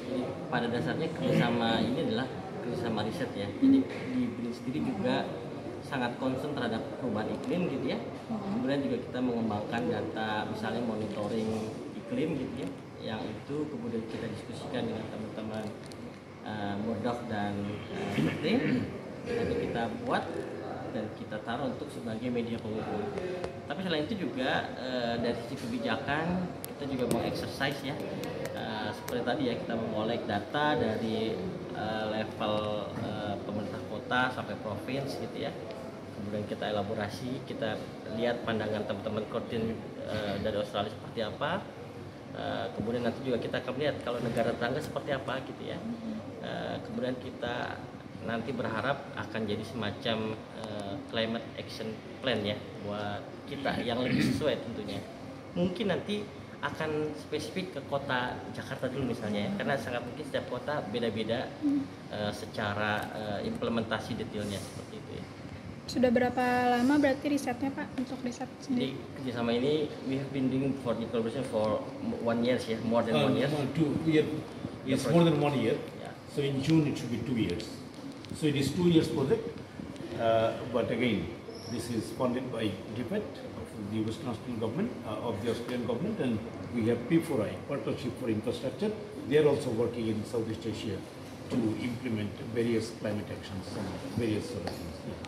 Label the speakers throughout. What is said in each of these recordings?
Speaker 1: Jadi pada dasarnya kerjasama ini adalah kerjasama riset ya. Jadi di BRIN sendiri juga sangat concern terhadap perubahan iklim gitu ya. Kemudian juga kita mengembangkan data misalnya monitoring iklim gitu ya, yang itu kemudian kita diskusikan dengan teman-teman Murdoch dan tim. Nanti kita buat dan kita taruh untuk sebagai media pengukur. Tapi selain itu juga dari sisi kebijakan kita juga mau exercise ya, seperti tadi ya, kita mengolek data dari level pemerintah kota sampai provinsi gitu ya. Kemudian kita elaborasi, kita lihat pandangan teman-teman koordin dari Australia seperti apa. Kemudian nanti juga kita akan lihat kalau negara tetangga seperti apa gitu ya. Kemudian kita nanti berharap akan jadi semacam climate action plan ya buat kita yang lebih sesuai tentunya. Mungkin nanti akan spesifik ke kota Jakarta dulu misalnya ya, karena sangat mungkin setiap kota beda-beda secara implementasi detailnya seperti itu ya.
Speaker 2: Sudah berapa lama berarti risetnya Pak untuk riset sendiri?
Speaker 1: Jadi kerjasama ini we have been doing for the collaboration for 1 year ya, more than 1 year.
Speaker 3: 2 years. It's more than 1 year.
Speaker 1: Yeah.
Speaker 3: So in June it should be 2 years. So it is 2 years project, but again, this is funded by DFID of the Western Australian government, of the Australian government, and we have P4I, Partnership for Infrastructure. They are also working in Southeast Asia to implement various climate actions and various solutions. Yeah.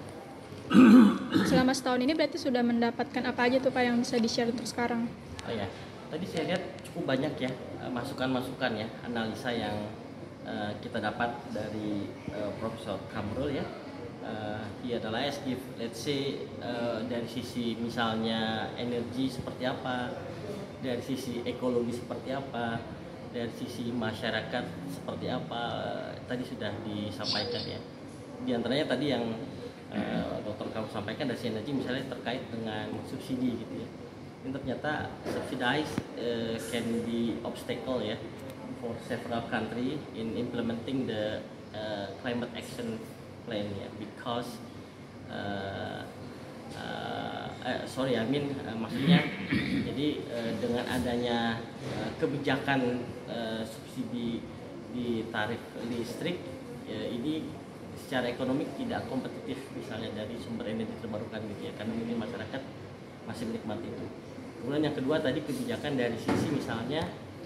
Speaker 2: Selama setahun ini berarti sudah mendapatkan apa aja tuh Pak yang bisa di-share untuk sekarang?
Speaker 1: Oh ya, tadi saya lihat cukup banyak ya masukan-masukan ya, analisa yang kita dapat dari Profesor Kamrul ya. He analyze if let's say dari sisi misalnya energi seperti apa, dari sisi ekologi seperti apa, dari sisi masyarakat seperti apa, tadi sudah disampaikan ya. Di antaranya tadi yang Dr. Kamu sampaikan dari energi misalnya terkait dengan subsidi gitu ya. Ini ternyata subsidize can be obstacle ya for several country in implementing the climate action plan ya, because maksudnya jadi dengan adanya kebijakan subsidi di tarif listrik ini secara ekonomi tidak kompetitif misalnya dari sumber energi terbarukan gitu ya, karena mungkin masyarakat masih menikmati itu. Kemudian yang kedua tadi kebijakan dari sisi misalnya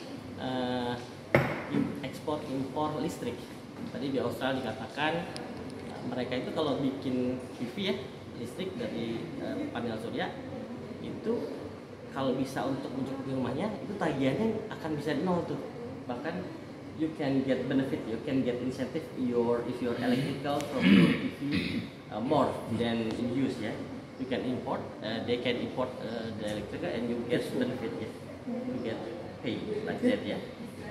Speaker 1: ekspor impor listrik. Tadi di Australia dikatakan mereka itu kalau bikin PV ya, listrik dari panel surya itu kalau bisa untuk mencukupi rumahnya itu tagihannya akan bisa nol tuh. Bahkan you can get benefit, you can get incentive if your electrical from your PV more than you use ya. You can import, they can import the electrical and you get benefit ya. You get pay like that ya.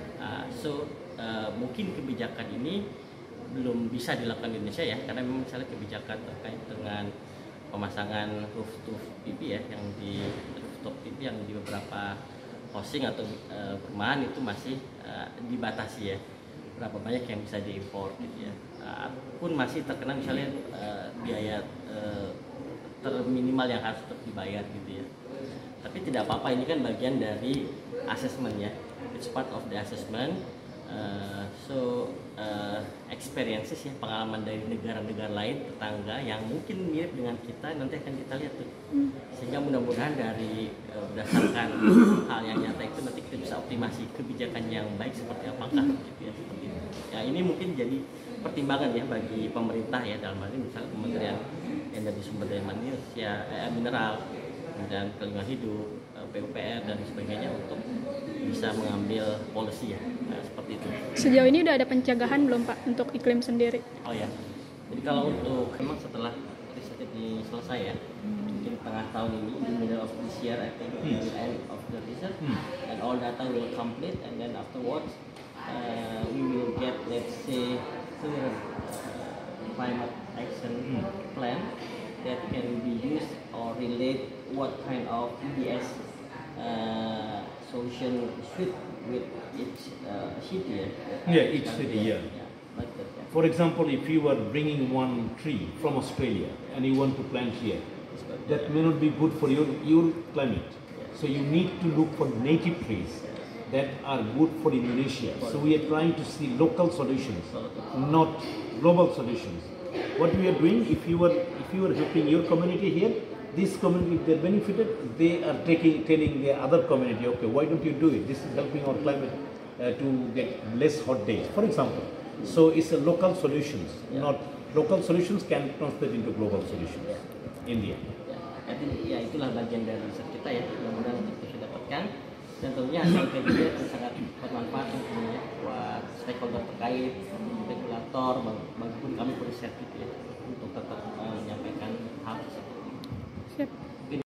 Speaker 1: Mungkin kebijakan ini belum bisa dilakukan di Indonesia ya, karena memang misalnya kebijakan terkait dengan pemasangan rooftop PV ya, yang di rooftop PV yang di beberapa housing atau perumahan itu masih dibatasi ya, berapa banyak yang bisa diimpor gitu ya. Pun masih terkena misalnya biaya terminimal yang harus tetap dibayar gitu ya. Tapi tidak apa-apa, ini kan bagian dari assessment ya, it's part of the assessment. Experiences ya, pengalaman dari negara-negara lain tetangga yang mungkin mirip dengan kita nanti akan kita lihat tuh, sehingga mudah-mudahan dari berdasarkan hal yang nyata itu nanti kita bisa optimasi kebijakan yang baik seperti apakah gitu ya, seperti itu. Ya ini mungkin jadi pertimbangan ya bagi pemerintah ya, dalam hal ini misalnya Kementerian Energi Sumber Daya Manusia, Mineral, kemudian Lingkungan Hidup, PUPR dan sebagainya untuk bisa mengambil policy ya, seperti itu.
Speaker 2: Sejauh ini udah ada pencegahan belum Pak untuk iklim sendiri?
Speaker 1: Oh ya, jadi kalau untuk memang setelah risetnya selesai ya, mungkin tengah tahun ini, di middle of this year I think, the end of the research, and all data will complete, and then afterwards we will get, let's say, clear climate action plan that can be used or relate what kind of EBS solution fit with each city.
Speaker 3: Each city, yeah.
Speaker 1: Like that, yeah.
Speaker 3: For example, if you are bringing one tree from Australia and you want to plant here, that may not be good for your climate. So you need to look for native trees that are good for Indonesia. So we are trying to see local solutions, not global solutions. What we are doing, if you are helping your community here, this community, if they are benefited, they are telling the other community, okay, why don't you do it? This is helping our climate to get less hot days, for example. So it's a local solutions, not local solutions can translate into global solutions. India.
Speaker 1: Ya, itulah bagian dari riset kita ya, mudah-mudahan untuk bisa dapatkan, dan tentunya hasil kayak gini akan sangat bermanfaat tentunya buat stakeholder terkait, regulator, bagaimanapun kami periset gitu ya, untuk tetap menyampaikan hal tersebut.
Speaker 2: Siap.